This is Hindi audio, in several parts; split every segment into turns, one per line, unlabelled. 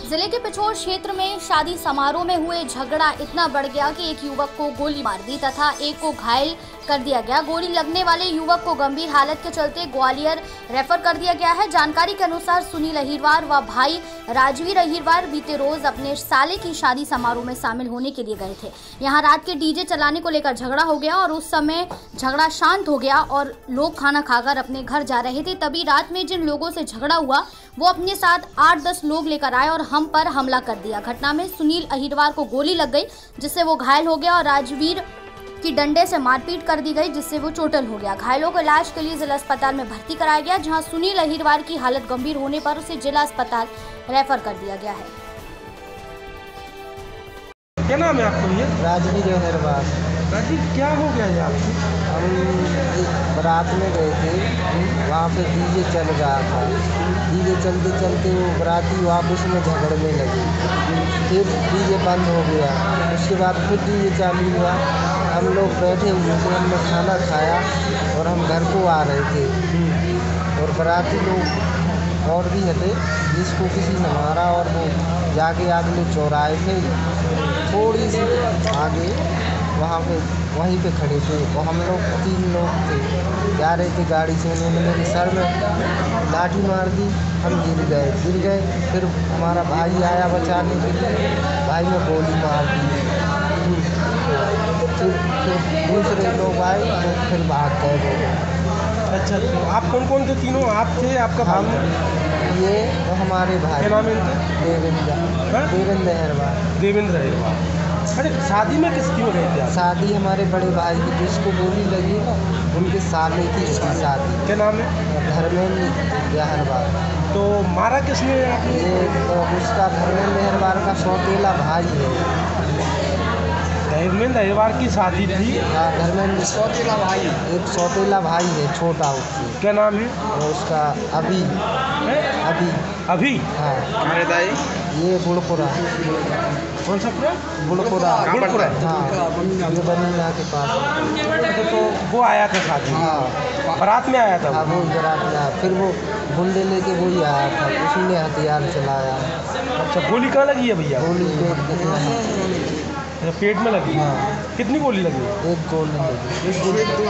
जिले के पिछोर क्षेत्र में शादी समारोह में हुए झगड़ा इतना बढ़ गया कि एक युवक को गोली मार दी तथा एक को घायल कर दिया गया। गोली लगने वाले युवक को गंभीर हालत के चलते ग्वालियर रेफर कर दिया गया है। जानकारी के अनुसार सुनील अहिरवार व भाई राजवीर अहिरवार बीते रोज अपने साले की शादी समारोह में शामिल होने के लिए गए थे। यहां रात के डीजे चलाने को लेकर झगड़ा हो गया और उस समय झगड़ा शांत हो गया और लोग खाना खाकर अपने घर जा रहे थे। तभी रात में जिन लोगों से झगड़ा हुआ वो अपने साथ 8-10 लोग लेकर आए और हम पर हमला कर दिया। घटना में सुनील अहिरवार को गोली लग गई जिससे वो घायल हो गया और राजवीर की डंडे से मारपीट कर दी गई जिससे वो चोटिल हो गया। घायलों को इलाज के लिए जिला अस्पताल में भर्ती कराया गया, जहां सुनील अहिरवार की हालत गंभीर होने पर उसे जिला अस्पताल रेफर कर दिया गया है।
क्या नाम है आपका भैया?
राजवीर अहिरवार।
राजीव, क्या हो गया है आपको?
हम बारात में गए थे, वहाँ पे डीजे चल रहा था। डीजे चलते चलते वो बाराती वापस में झगड़ने लगे, फिर डीजे बंद हो गया। उसके बाद फिर डीजे चालू हुआ। हम लोग बैठे हुए थे, हमने खाना खाया और हम घर को आ रहे थे और बाराती लोग और भी हटे जिसको किसी ने मारा और वो जाके अगले चौराहे पे थोड़ी सी आगे वहीं पे खड़े थे और हम लोग 3 लोग थे, जा रहे थे गाड़ी से। उन्होंने मेरे सर में लाठी मार दी, हम गिर गए। फिर हमारा भाई आया बचाने के लिए, भाई ने गोली मार दी। फिर दूसरे लोग आए तो फिर भाग गए।
अच्छा, तो आप कौन कौन थे? तीनों आप थे, आपका
हम
भाई?
ये तो हमारे भाई।
क्या नाम है इनका?
देवेंद्र अहिरवार।
देवेंद्र अहिरवार। अरे शादी में किसकी हो रही थी आप?
शादी हमारे बड़े भाई की, जिसको गोली लगी ना उनके साले की शादी।
क्या नाम है?
धर्मेंद्र अहिरवार।
तो मारा किसने आपने?
ये उसका धर्मेंद्र अहिरवार का सौतेला भाई है।
धर्मेंद्र अहिरवार की शादी थी?
हाँ, धर्मेंद्र सौतेला भाई, एक सौतेला भाई है छोटा उससे।
क्या नाम है?
और उसका अभी
अभी?
हाँ। ये गुड़पुरा।
कौन सा पूरा?
गुड़पुरा। हाँ, ये बनीना के पास।
तो वो आया था शादी?
हाँ,
बारात में आया था?
हाँ, वो बारात में आया। फिर वो गुंडे लेके वही आया था, उसी ने हथियार चलाया।
अच्छा, गोली कहाँ लगी है भैया?
गोली
पेट में लगी?
हाँ।
कितनी गोली लगी?
एक गोली लगी। एक दो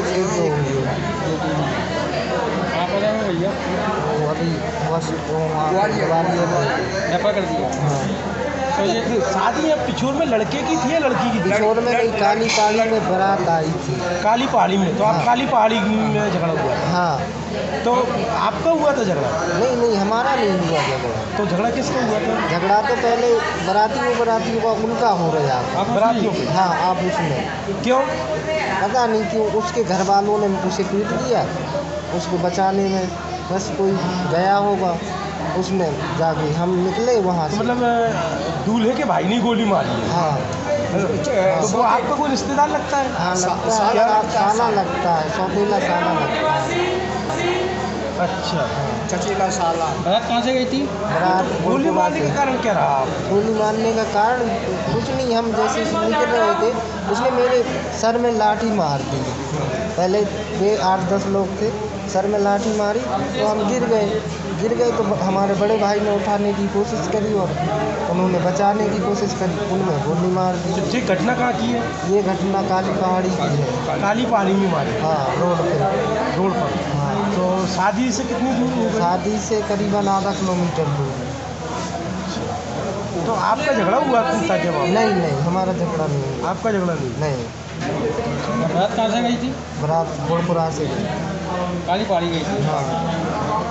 भैया वो अभी बस ग्वालियर
रेफर कर दिया।
हाँ।
तो ये शादी में पिछोर में लड़के की थी या लड़की की थी?
पिछोर में नहीं, काली पहाड़ी में बारात आई थी।
काली पहाड़ी में? तो आप
हाँ।
काली पहाड़ी में झगड़ा हुआ?
हाँ।
तो आपका हुआ था झगड़ा?
नहीं, हमारा नहीं हुआ झगड़ा।
तो झगड़ा किसका हुआ था?
झगड़ा तो पहले बारातियों का उनका हो रहा था।
आप बारातियों के?
हाँ, आप उसमें
क्यों?
पता नहीं क्यों उसके घर वालों ने उसे पीट दिया, उसको बचाने में बस कोई गया होगा उसमें जाके। हम निकले वहाँ से।
मतलब दूल्हे के भाई ने गोली मारी है?
हाँ।
तो वो आपका कोई रिश्तेदार लगता है?
हाँ, लगता है, साला लगता है, सौतेला साला लगता है।
अच्छा,
चचेला साला।
बारात कहाँ से गई थी?
बारात
गोली मारने का कारण क्या रहा?
गोली मारने का कारण कुछ नहीं, हम जैसे निकल रहे थे उसने मेरे सर में लाठी मार दी। पहले वे 8-10 लोग थे, सर में लाठी मारी तो हम गिर गए तो हमारे बड़े भाई ने उठाने की कोशिश करी और उन्होंने बचाने की कोशिश करी, उनमें गोली मार दी।
ये घटना कहाँ की है?
ये घटना काली पहाड़ी की है।
काली पहाड़ी में मारी?
हाँ, रोड
पर।
हाँ।
तो शादी से कितनी दूर हो गई?
शादी से करीबन आधा किलोमीटर दूर।
तो आपका झगड़ा हुआ था क्या?
नहीं, हमारा झगड़ा नहीं।
आपका झगड़ा नहीं?
बारात कहाँ से गई थी?
बारात गुड़पुरा से गई।
काली पहाड़ी गई थी।
हाँ।